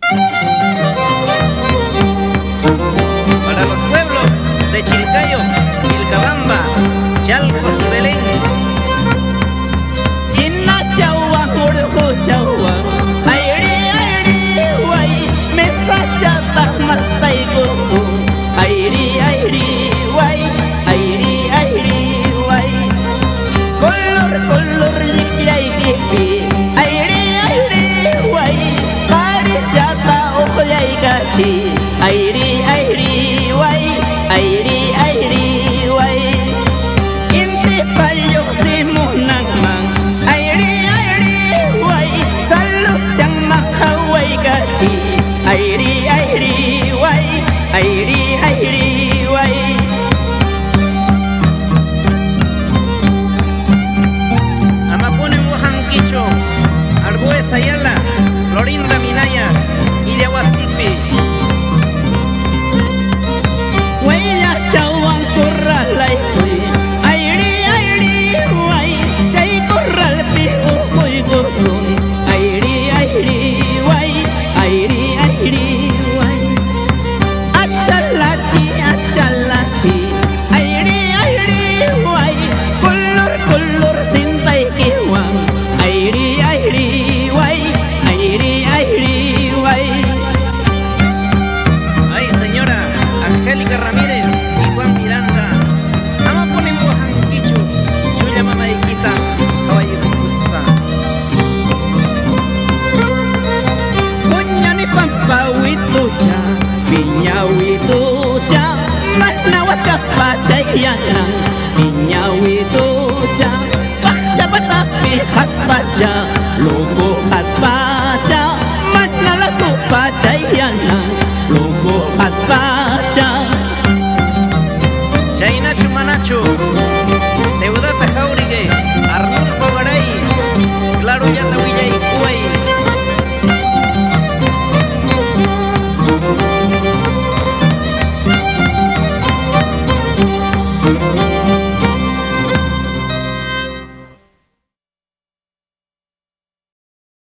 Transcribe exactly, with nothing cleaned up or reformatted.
Para los pueblos de Chilcayo, Vilcabamba, Chalcos y Belén. China chawa murko chawa airi airi wai mesa chata mastai gosu airi airi wai airi airi wai color color likyai kipi airi airi wai paris chata oklai gachi airi airi wai airi airi wai inti payok si munang mang airi airi wai salut chang makawai gachi airi airi wai airi airi wai Amapone Wuhan Quicho, Arbues Ayala, Florinda Minaya, Iriahuasipi. Waya chawang kuralay koy airi airi wai chay kural pi ukoy gusun airi airi wai airi airi wai achalachi achalachi airi airi wai kulur kulur sintay kiwang airi airi wai airi airi wai. Ay, señora Angélica Ramírez y Juan Miranda. Amapone Wuhan Quicho, Chuya Mamaikita, Caballito Gusta. Kunya ni pampawitucha, pinyawitucha, manawas kapacayanang, pinyawitucha, pakca batapi khas baja, logo khas baja.